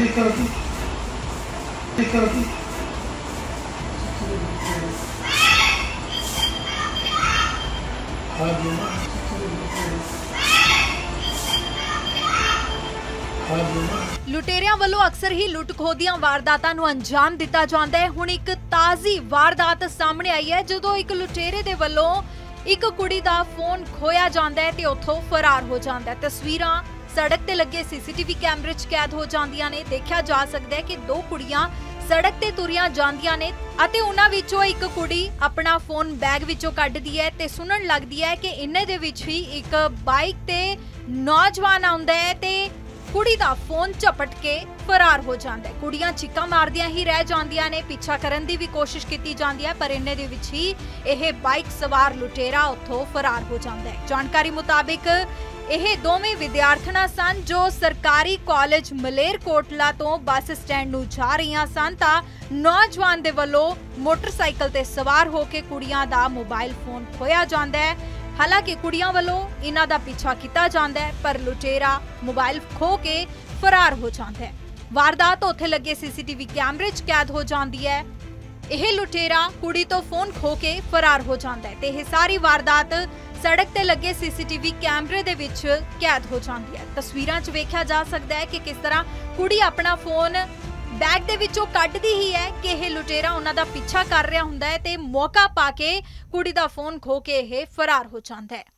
लुटेरियां वालों अक्सर ही लुट खोह ਦੀਆਂ ਵਾਰਦਾਤਾਂ ਨੂੰ अंजाम दिता जाता है। हुण एक ताज़ी वारदात सामने आई है जदों एक लुटेरे दे वालों एक कुड़ी दा फोन खोया जाता है ते उत्थों फरार हो जाता है। तस्वीरां सड़क ते लगे सीसीटीवी कैमरे च कैद हो जांदियां ने। देखा जा सकता है कि दो कुड़ियां सड़क ते तुरियां जांदियां ने अते उन्हां विचों एक कुड़ी अपना फोन बैग विचों कढदी है ते सुनन लगदी है कि इन्ने दे विच ही एक बाइक ते नौजवान आउंदा है ते कुड़ी दा फोन झपट के फरार हो जाता है। कुड़ियां चिक्कां मारदियां ही रह जांदियां ने, पीछा करन दी भी कोशिश कीती जांदी है पर इन्ने दे विच ही यह बाइक सवार लुटेरा उत्थों फरार हो जाता है। जानकारी मुताबिक यह दोवें विद्यार्थियां सन जो सरकारी कॉलेज मलेरकोटला तो बस स्टैंड नूं जा रहीआं सन तां नौजवान दे वल्लों मोटरसाइकिल ते सवार होके कुड़ियां दा मोबाइल फोन खोया जाता है। हालांकि कुड़ियां वालों इन्हां दा पीछा किया जाता है पर लुटेरा मोबाइल खो के फरार हो जाता है। वारदात उत्थे लगे सीसीटीवी कैमरे च कैद हो जाती है। यह लुटेरा कुड़ी तो फोन खो के फरार हो जाता है ते यह सारी वारदात सड़क ते लगे सीसीटीवी कैमरे दे विच कैद हो जाती है। तस्वीरां च वेख्या जा सकता है कि किस तरह कुड़ी अपना फोन बैग दे विचों कढदी ही है कि यह लुटेरा उन्हां दा पीछा कर रहा हुंदा है ते मौका पा के कुड़ी दा फोन खो के यह फरार हो जाता है।